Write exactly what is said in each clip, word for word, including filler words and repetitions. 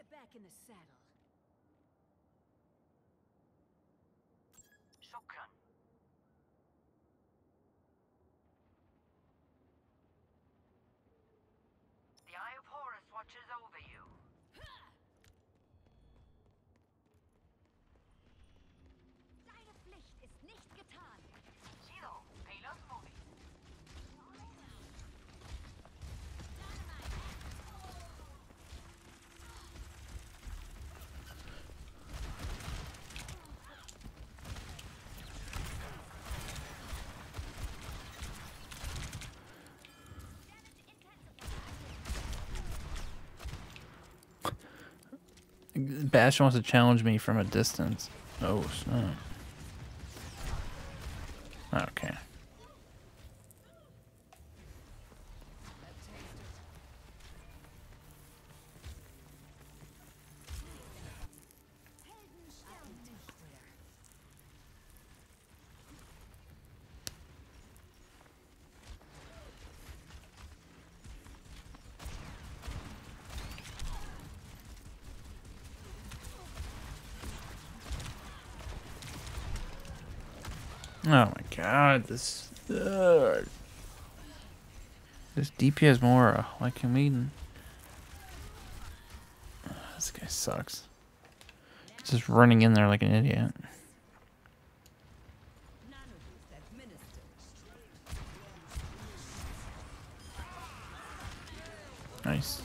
back in the saddle. Shukran. The Eye of Horus watches over you. Deine Pflicht ist nicht getan. Zero. Payload moving. Bash wants to challenge me from a distance. Oh, snap. Okay. Oh my god, this uh, this D P S Mora, like him eating. This guy sucks. Just running in there like an idiot. Nice.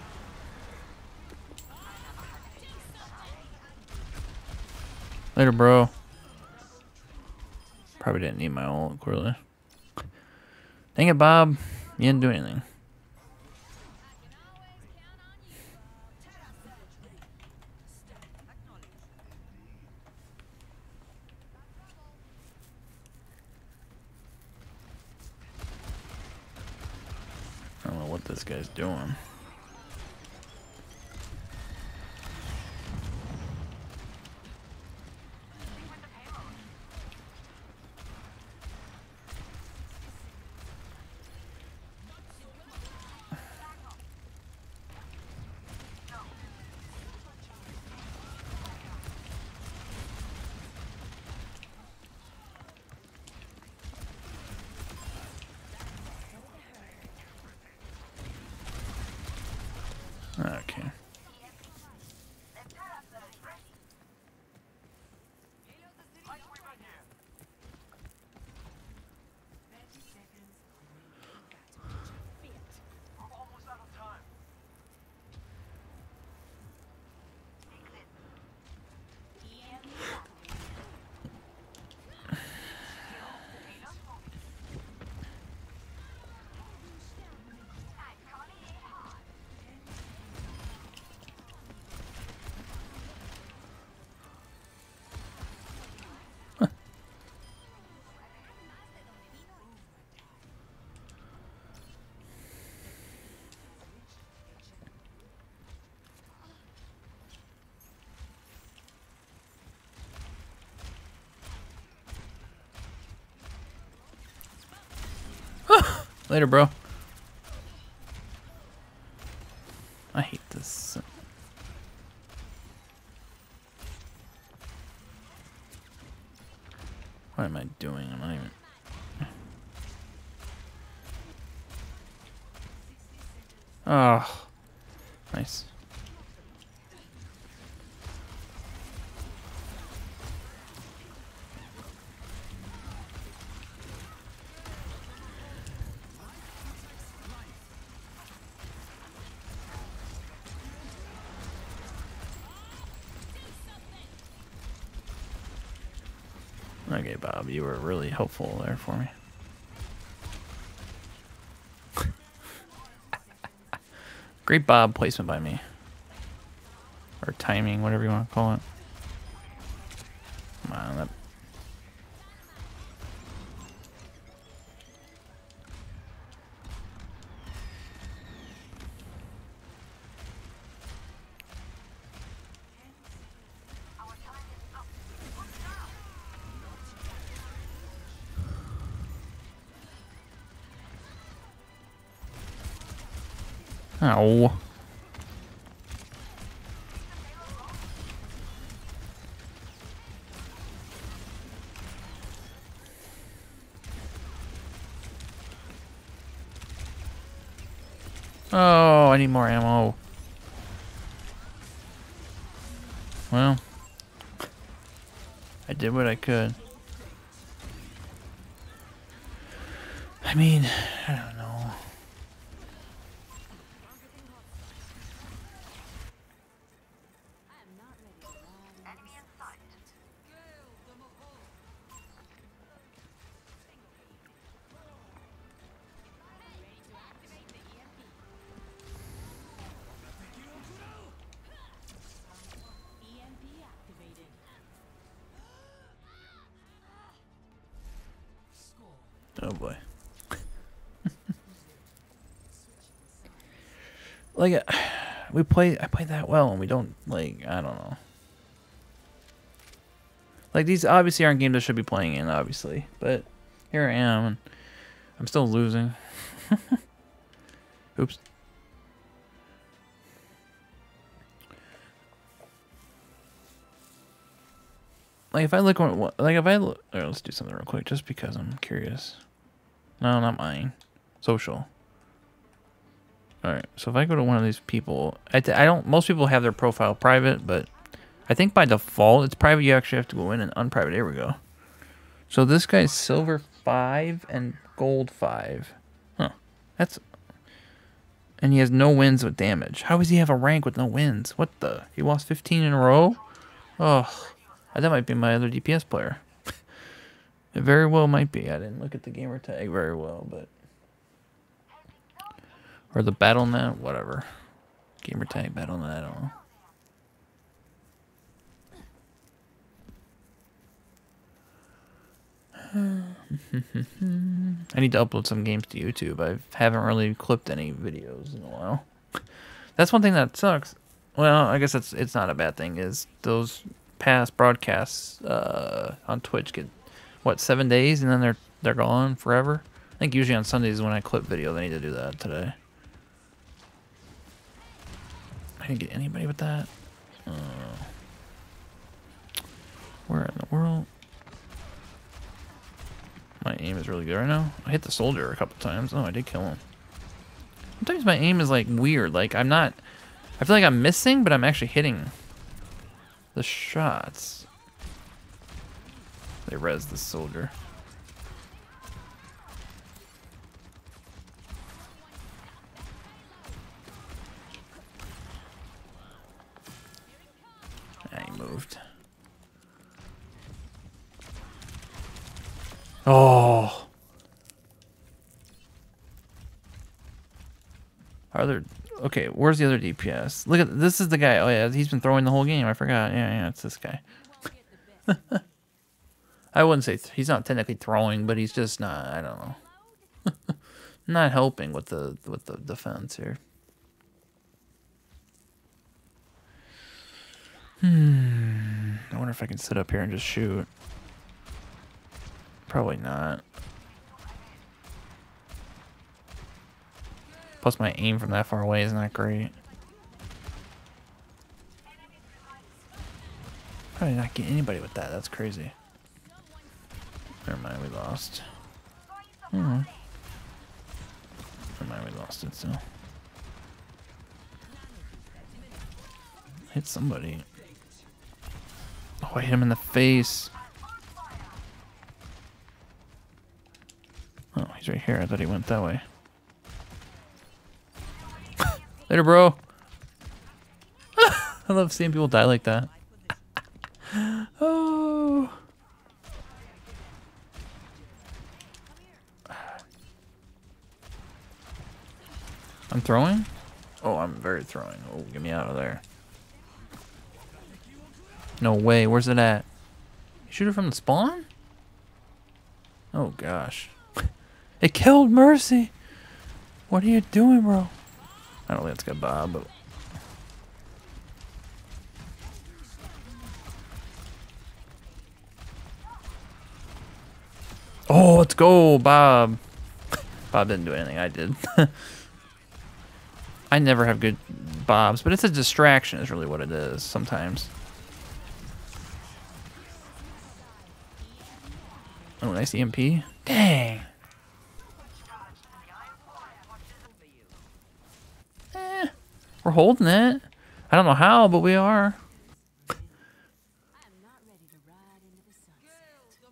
Later, bro. Probably didn't need my ult, clearly. Dang it, Bob. You didn't do anything. I don't know what this guy's doing. Okay. Later, bro. I hate this. What am I doing? I'm not even... Oh, nice. Okay, Bob, you were really helpful there for me. Great Bob placement by me. Or timing, whatever you want to call it. Come on, that... Ow. Oh, I need more ammo. Well, I did what I could. I mean, I don't know. Enemy in sight. Oh boy. Like, uh, we play, I play that well, and we don't, like, I don't know. Like, these obviously aren't games I should be playing in, obviously. But here I am, and I'm still losing. Oops. Like, if I look on, like, if I look, right, let's do something real quick, just because I'm curious. No, not mine. Social. Alright, so if I go to one of these people, I, I don't, most people have their profile private, but I think by default it's private. You actually have to go in and unprivate. There we go. So this guy's silver five and gold five. Huh. That's, and he has no wins with damage. How does he have a rank with no wins? What the? He lost fifteen in a row? Oh, that might be my other D P S player. It very well might be. I didn't look at the gamer tag very well, but... Or the BattleNet, whatever. Gamer tag, BattleNet, I don't know. I need to upload some games to YouTube. I haven't really clipped any videos in a while. That's one thing that sucks. Well, I guess it's it's not a bad thing. Is those past broadcasts uh, on Twitch get what seven days and then they're they're gone forever. I think usually on Sundays when I clip videos, I need to do that today. I didn't get anybody with that. Uh, where in the world? My aim is really good right now. I hit the soldier a couple times. Oh, I did kill him. Sometimes my aim is like weird. Like I'm not. I feel like I'm missing, but I'm actually hitting the shots. They res the soldier. I moved. Oh. Are there... Okay, where's the other D P S? Look at... This is the guy. Oh, yeah, he's been throwing the whole game. I forgot. Yeah, yeah, it's this guy. I wouldn't say... Th he's not technically throwing, but he's just not... I don't know. Not helping with the with the defense here. Hmm. I wonder if I can sit up here and just shoot. Probably not. Plus my aim from that far away is not great. Probably not get anybody with that. That's crazy. Never mind, we lost. Hmm. Never mind, we lost it still. Hit somebody. Oh, I hit him in the face. Oh, he's right here. I thought he went that way. Later, bro. I love seeing people die like that. Oh. I'm throwing? Oh, I'm very throwing. Oh, get me out of there. No way. Where's it at? You shoot it from the spawn? Oh, gosh. It killed Mercy. What are you doing, bro? I don't think it's got Bob, but... Oh, let's go, Bob. Bob didn't do anything. I did. I never have good Bobs, but it's a distraction is really what it is sometimes. Oh, nice E M P. Dang. holding it. I don't know how, but we are. I'm not ready to ride into the sunset.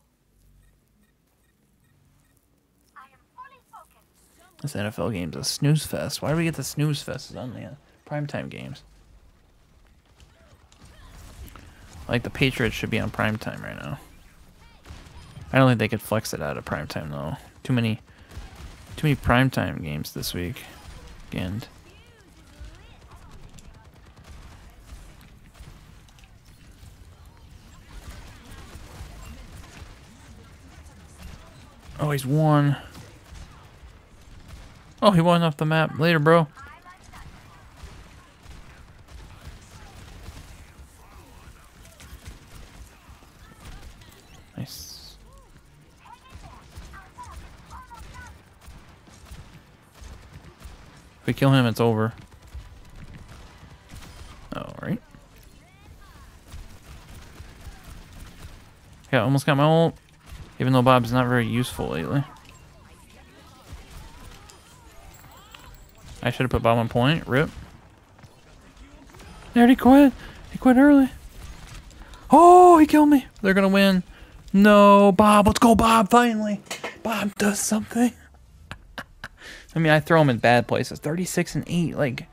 I am fully focused. This N F L game's a snooze fest. Why do we get the snooze fest on the primetime games? Like the Patriots should be on primetime right now. I don't think they could flex it out of primetime though. Too many, too many primetime games this week. And oh, he's won. Oh, he won off the map. Later, bro. Nice. If we kill him, it's over. Alright. Yeah, almost got my ult. Even though Bob's not very useful lately. I should have put Bob on point. Rip. He already quit. He quit early. Oh, he killed me. They're going to win. No, Bob. Let's go, Bob. Finally. Bob does something. I mean, I throw him in bad places. thirty-six and eight. Like,